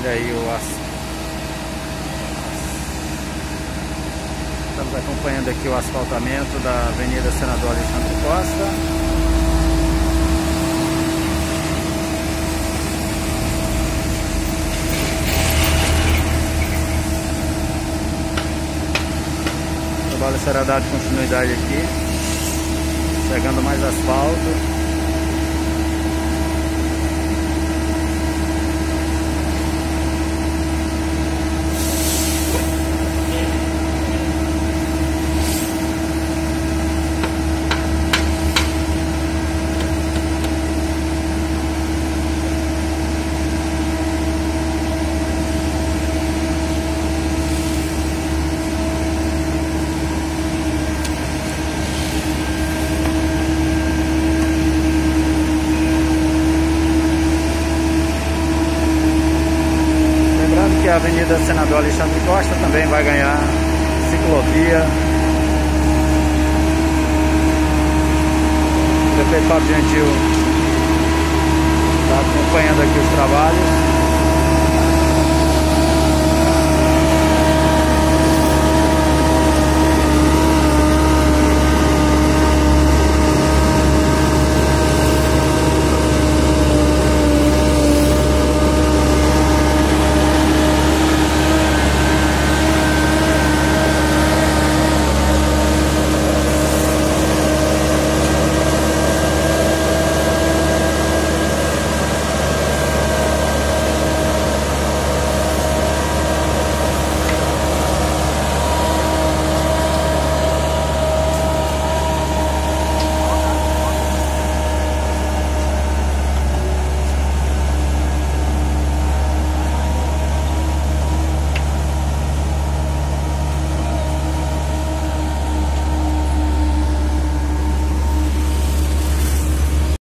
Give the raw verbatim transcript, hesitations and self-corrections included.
Olha aí o asfalto. Estamos acompanhando aqui o asfaltamento da Avenida Senador Alexandre Costa. O trabalho será dado continuidade aqui, chegando mais asfalto. Que a Avenida Senador Alexandre Costa também vai ganhar ciclovia. O prefeito Fábio Gentil está acompanhando aqui os trabalhos.